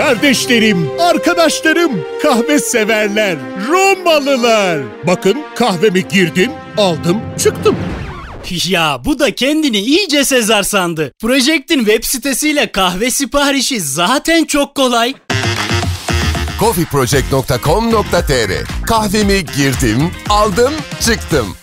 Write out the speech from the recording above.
Kardeşlerim, arkadaşlarım, kahve severler, Romalılar. Bakın kahvemi girdim, aldım, çıktım. Ya bu da kendini iyice Sezar sandı. Project'in web sitesiyle kahve siparişi zaten çok kolay. coffeeproject.com.tr Kahvemi girdim, aldım, çıktım.